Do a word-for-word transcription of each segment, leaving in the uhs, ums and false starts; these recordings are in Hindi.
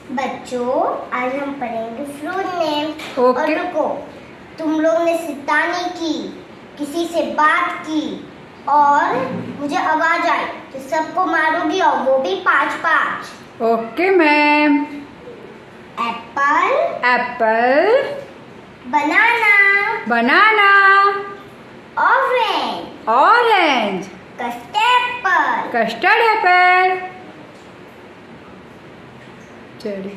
बच्चों, आज हम पढ़ेंगे फ्रूट नेम। ओके। और रुको, तुम लोग ने शैतानी की, किसी से बात की और मुझे आवाज आई तो सबको मारूंगी, और वो भी पाँच पाँच। Okay ma'am. Apple, apple, banana, banana, orange, orange, custard apple, custard apple, cherry,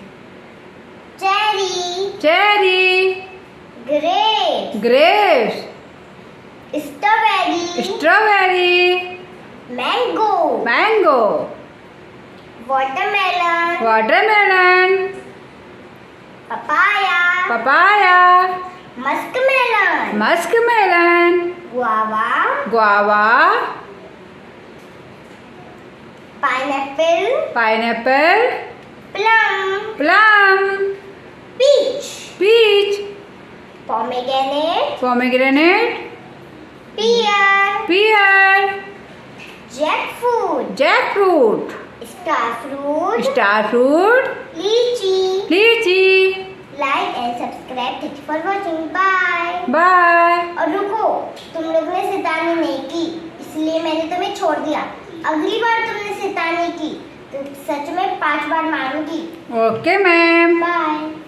cherry, cherry, grapes, grapes, strawberry, strawberry, mango, mango, watermelon, watermelon, papaya, papaya, muskmelon, muskmelon, guava, guava, pineapple, pineapple, plum, plum, peach, peach, pomegranate, pomegranate, pear, pear, jackfruit, jackfruit, star fruit, star fruit, lychee. Lychee. Like and subscribe. Thank you for watching. Bye bye. और रुको, तुम लोग ने शैतानी नहीं की, इसलिए मैंने तुम्हें छोड़ दिया। अगली बार तुमने शैतानी की तो सच में पांच बार मारूंगी। Okay ma'am. बाय।